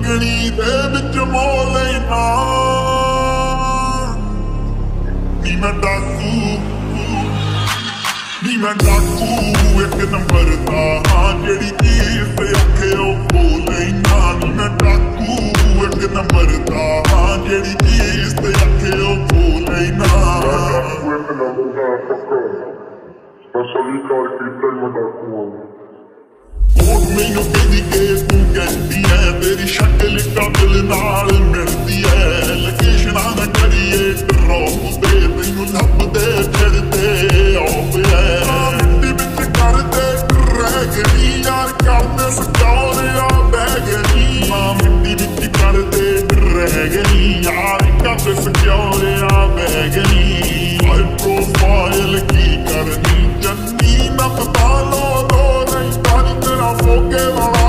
ਮੰਗਣੀ ਦੇ ਵਿੱਚ ਮੋਹ ਲੈਣਾ ਨੀ ਮੈਂ ਡਾਕੂ ਨੀ ਮੈਂ ਡਾਕੂ ਇੱਕ ਨੰਬਰ ਦਾ ਹਾਂ ਜਿਹੜੀ ਚੀਜ਼ ਤੇ ਔਖੇ ਉਹ ਖੋਹ ਲੈਣਾ ਨੀ ਮੈਂ ਡਾਕੂ ਇੱਕ ਨੰਬਰ ਦਾ ਹਾਂ ਜਿਹੜੀ ਚੀਜ਼ ਤੇ ਔਖੇ ਉਹ ਖੋਹ ਲੈਣਾ ਇੱਕ ਨੰਬਰ ਦਾ ਪੱਕਾ ਬਸ ਅਲੀ ਕਾਰ ਕੀਤਾ ਮੈਂ ਡਾਕੂ ਮੈਨੂੰ ਕਹਿੰਦੀ ਕਿ ਤੂੰ ਕਹਿੰਦੀ ਐ ਤੇਰੀ ਸ਼ਕਲ ਕਾਬਲ ਨਾਲ ਮਿਲਦੀ ਐ ਲੋਕੇਸ਼ਨਾਂ ਦਾ ਕਰੀਏ ਡਰੋਪ ਤੇ ਤੈਨੂੰ ਲੱਭਦੇ ਫਿਰਦੇ ਆਉਂਦੇ ਐ ਮਿੱਟੀ ਵਿੱਚ ਕਰਦੇ ਰਹਿ ਗਈ ਯਾਰ ਕਰਦੇ ਸਟੋਰੀਆਂ ਬਹਿ ਗਈ ਮਾਂ ਮਿੱਟੀ ਵਿੱਚ ਕਰਦੇ ਰਹਿ ਗਈ ਯਾਰ ਕਰਦੇ ਸਟੋਰੀਆਂ ਬਹਿ ਗਈ ਹਾਈ ਪ੍ਰੋਫਾਈਲ ਕੀ ਕਰਨੀ ਜੰਨੀ ਨਾ ਪਤਾ ਲੋ ਦੋ ਨਹੀਂ ਤਾਰੀ ਤੇਰਾ ਮੋਕੇ ਵਾਲਾ